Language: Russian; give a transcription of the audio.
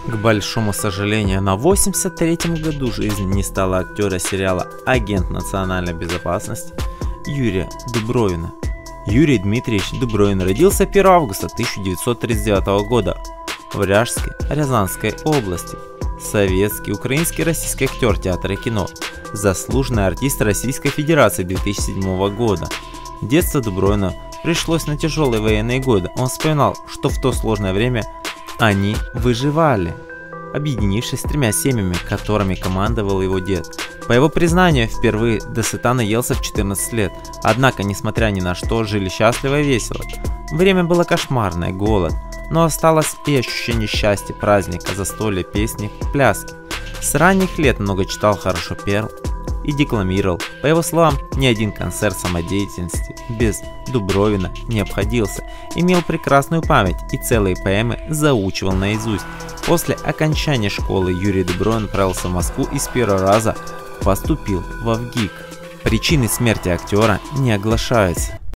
К большому сожалению, на 83-м году жизни не стало актера сериала «Агент национальной безопасности» Юрия Дубровина. Юрий Дмитриевич Дубровин родился 1 августа 1939 года в Ряжской, Рязанской области. Советский, украинский, российский актер театра и кино, заслуженный артист Российской Федерации 2007 года. Детство Дубровина пришлось на тяжелые военные годы. Он вспоминал, что в то сложное время они выживали, объединившись с 3 семьями, которыми командовал его дед. По его признанию, впервые досыта наелся в 14 лет, однако, несмотря ни на что, жили счастливо и весело. Время было кошмарное, голод, но осталось и ощущение счастья, праздника, застолья, песни, пляски. С ранних лет много читал, хорошо пел и декламировал. По его словам, ни один концерт самодеятельности без Дубровина не обходился. Имел прекрасную память и целые поэмы заучивал наизусть. После окончания школы Юрий Дубровин отправился в Москву и с первого раза поступил во ВГИК. Причины смерти актера не оглашаются.